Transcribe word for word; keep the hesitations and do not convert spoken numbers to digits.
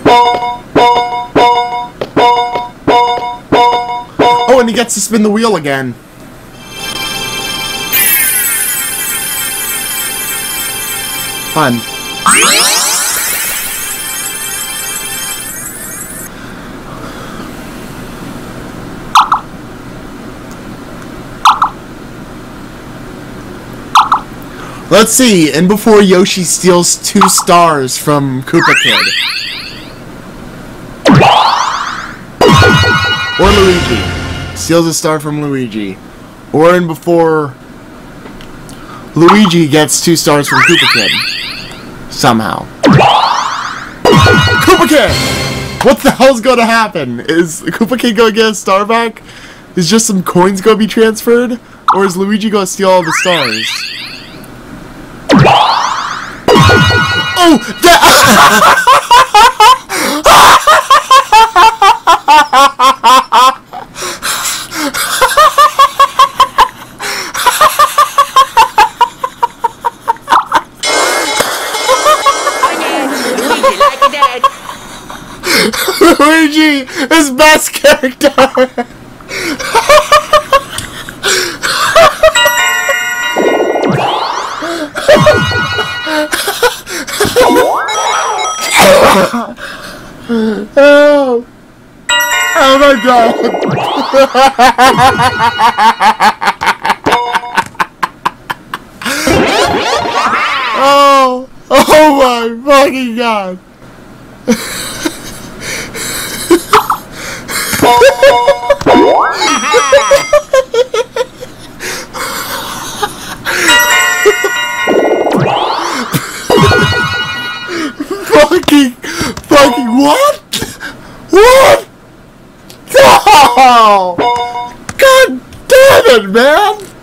Oh, and he gets to spin the wheel again. Fun. Let's see, and before Yoshi steals two stars from Koopa Kid. Or Luigi. Steals a star from Luigi. Or in before Luigi gets two stars from Koopa Kid. Somehow. Koopa Kid! What the hell's gonna happen? Is Koopa Kid gonna get a star back? Is just some coins gonna be transferred? Or is Luigi gonna steal all the stars? Oh! That Luigi is best character. Oh, oh my God. Oh, oh my fucking God. fucking, fucking what? What? Oh, God damn it, man!